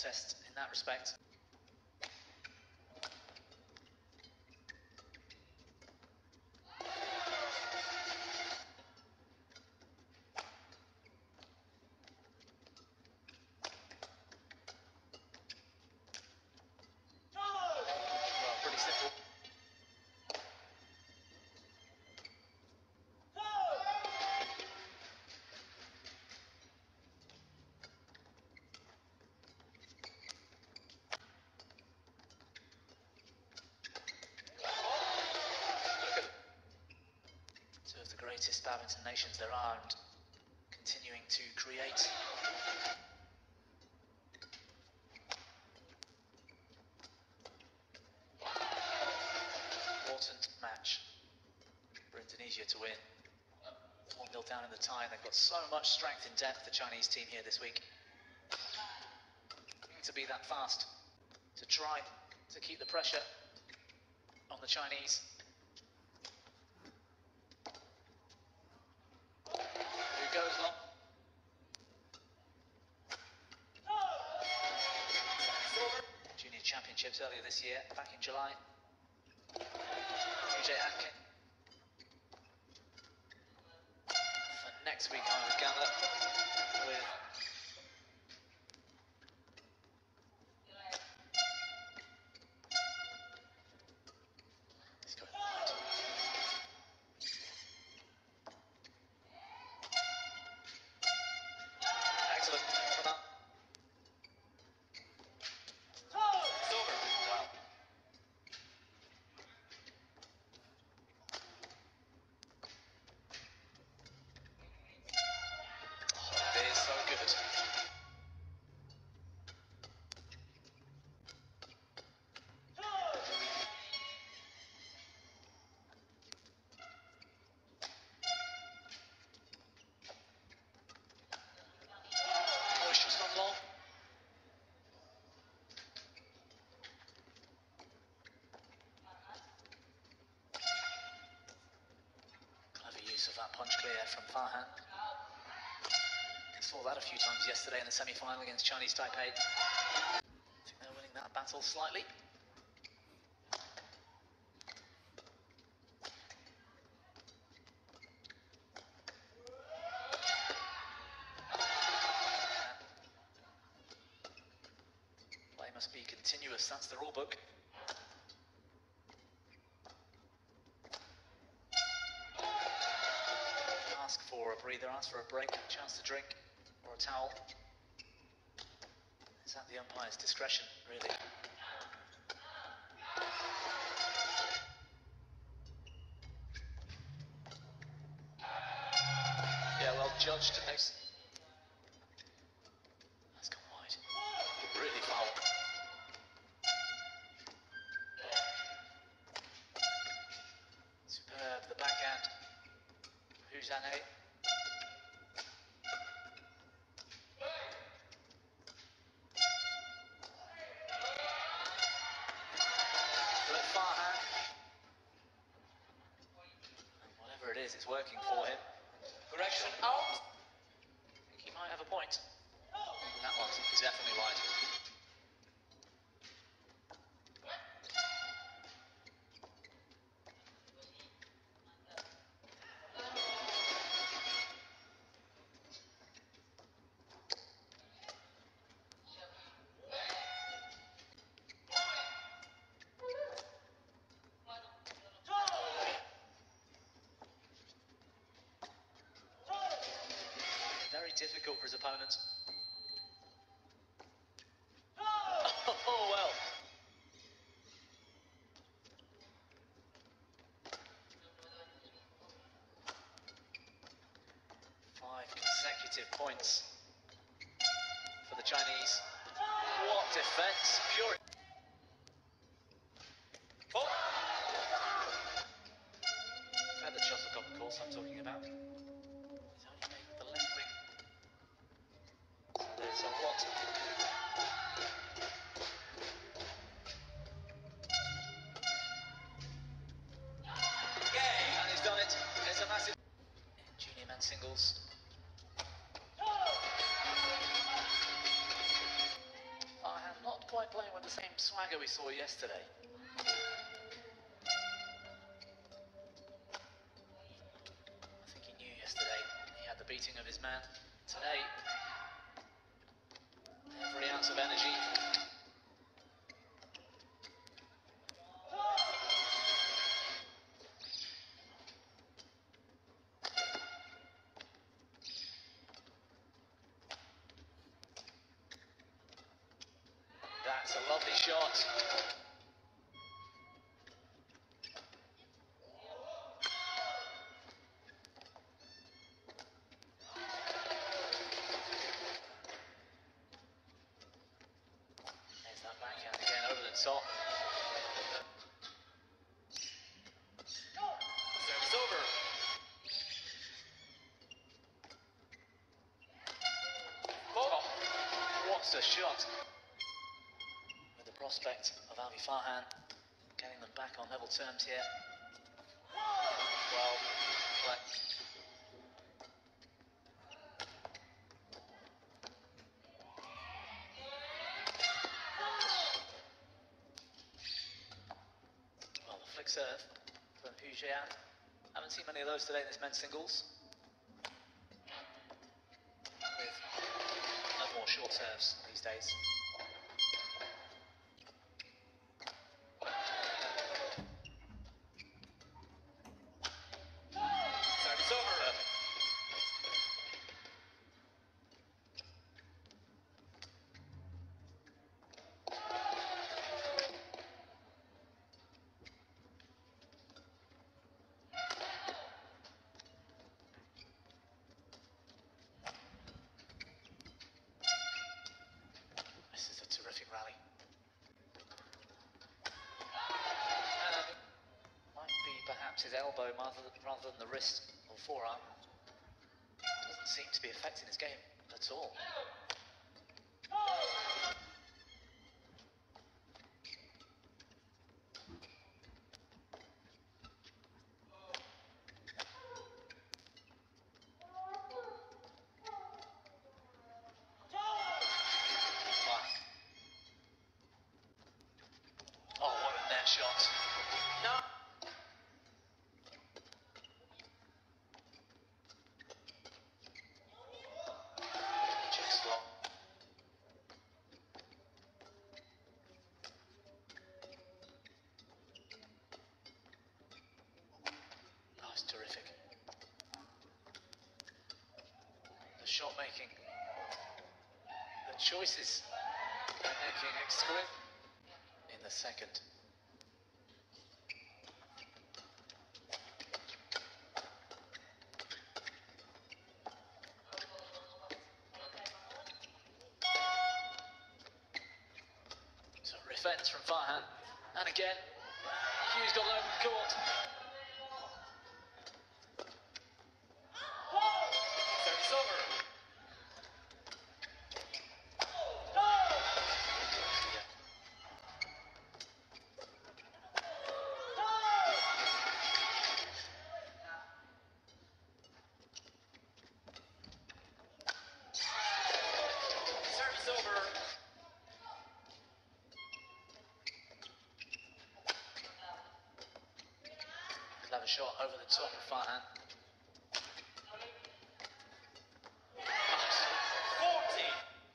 contest in that respect. Well, pretty simple. Two of the greatest badminton nations there are, and continuing to create. Important match for Indonesia to win. 1-0 down in the tie, and they've got so much strength and depth, the Chinese team here this week. To be that fast, to try to keep the pressure on the Chinese. Who goes long? Junior Championships earlier this year, back in July. Vijay Atkin. For next week, I would gather, with excellent from that. Silver. Wow. Oh, it is so good. Pushes from long. Clever use of that punch clear from Farhan. Saw that a few times yesterday in the semi-final against Chinese Taipei. I think they're winning that battle slightly. Play must be continuous, that's the rule book. Ask for a breather, ask for a break, a chance to drink, or a towel. It's at the umpire's discretion, really. Yeah, well judged. That's gone wide. Really foul. Superb, the backhand. Huzane. Farhan. Whatever it is, it's working for him. Correction out. I think he might have a point. That one's definitely wide. Very difficult for his opponent. Oh, well. Five consecutive points for the Chinese. What defense! Pure. Oh! Feather shuttlecock, of course, I'm talking about. He's only made the left wing. So there's a lot. And he's done it. There's a massive. In junior men's singles. the same swagger we saw yesterday. I think he knew yesterday he had the beating of his man. Today, every ounce of energy. That's a lovely shot. There's that backhand again over the top. Service over. Oh, what a shot. With the prospect of Ali Farhan getting them back on level terms here. Well, play. Well, the flick serve from Hu Jian. Haven't seen many of those today in this men's singles. With no more short serves these days. Service over. This is a terrific rally. Might be perhaps his elbow rather than the wrist or forearm. Doesn't seem to be affecting his game at all. Oh, what a net shot. No. Just long. Oh, it's terrific. The shot making. The choices making exquisite in the second. So defense from Farhan, and again, Hugh's got an open court. Service over. Service over. Clever shot over the top of Farhan. 40.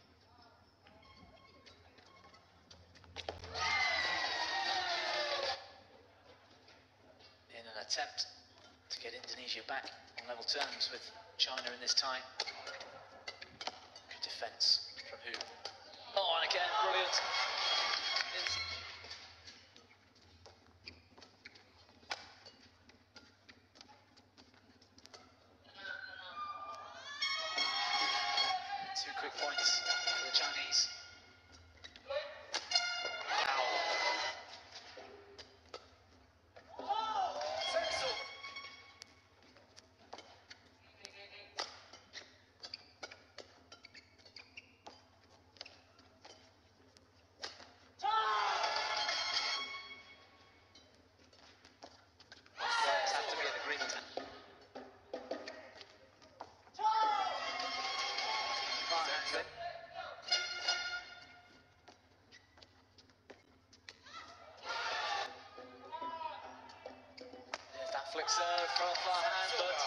In an attempt to get Indonesia back on level terms with China in this tie. Good defence from Hu. Oh, and again, brilliant. It's two quick points for the Chinese. Wow. Service over. quick serve from Farhan, but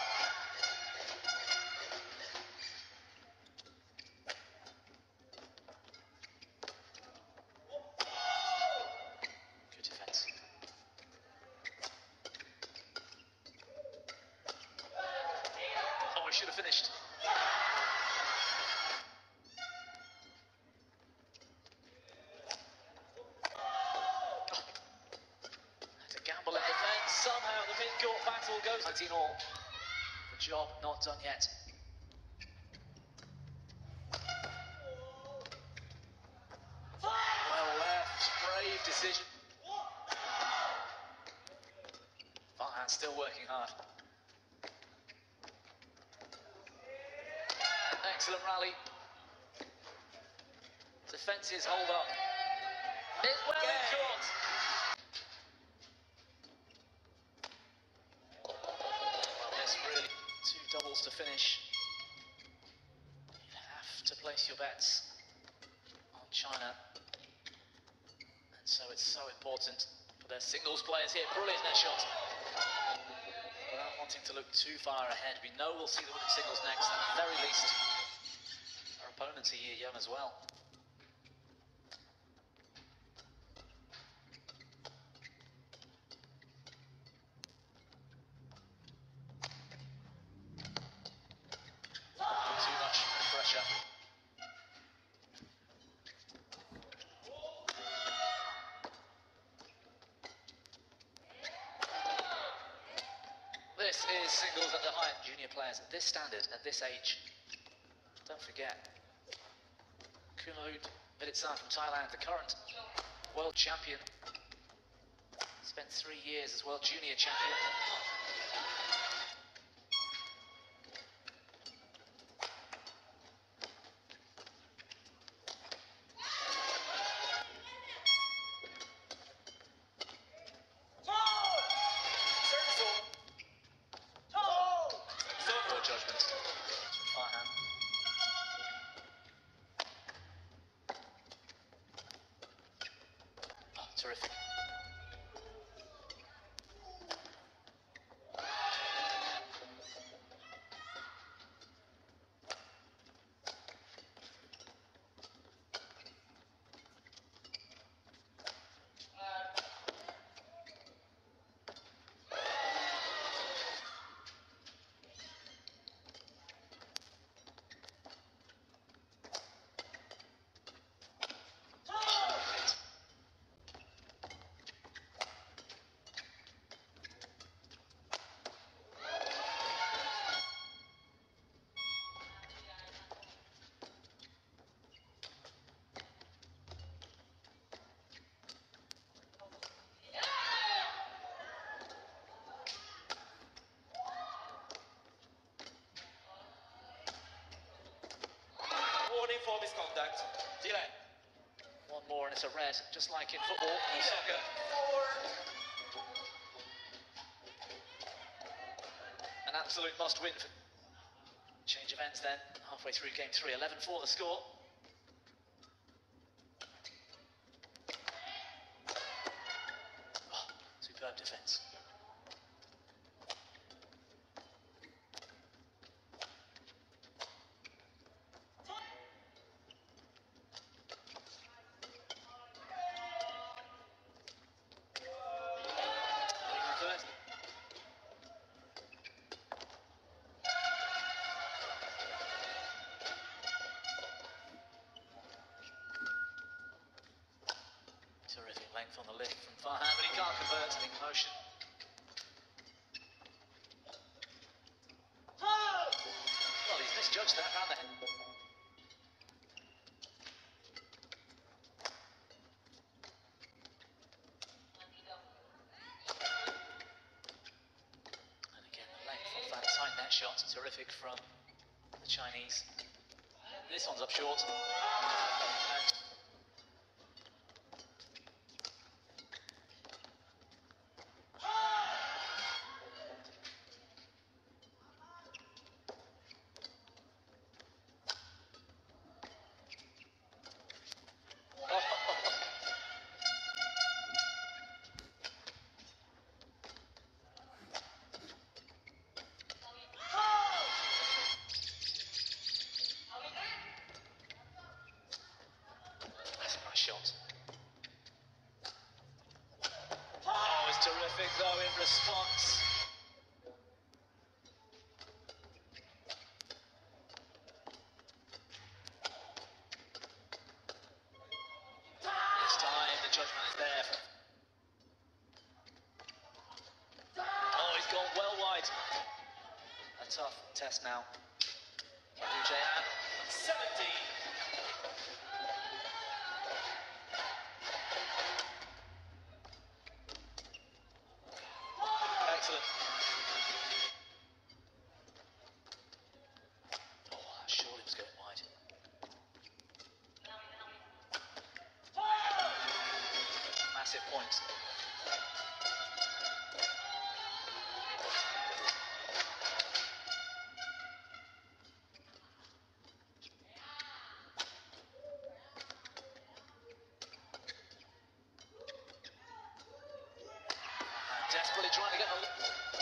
good defence. Oh, we should have finished. Gamble in defence. Somehow the mid-court battle goes 19 all. The job not done yet. Well left, brave decision. Farhan still working hard. Excellent rally. Defences hold up. It's well in court. Well, there's really two doubles to finish. You have to place your bets on China. And so it's so important for their singles players here. Brilliant net shot. Without wanting to look too far ahead, we know we'll see the women's singles next. At the very least, our opponents are young as well. Too much pressure. This is singles at the height. Junior players at this standard, at this age. Don't forget, Kunlut Viditsan from Thailand, the current world champion. Spent 3 years as world junior champion. Judgment. Farhan. Oh, terrific. For misconduct. Delay. One more and it's a red, just like in football or soccer. An absolute must-win. Change of ends then, halfway through game 3, 11 for the score. Oh, superb defence. Terrific length on the lift from Farhan, but he can't convert in motion. Well, he's misjudged that round the head. And again, the length of that tight net shot, terrific from the Chinese. This one's up short. response. This time the judgment is there. Oh, he's gone well wide. A tough test now. Hu Jiehan. 17. Excellent. Oh, that surely was going wide. Massive point. Desperately trying to get the...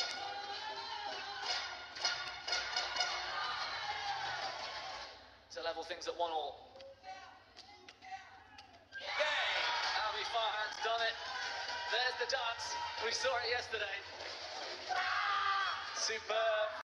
to level things at 1-1. Avi Farhan's done it. There's the dance. We saw it yesterday. Superb.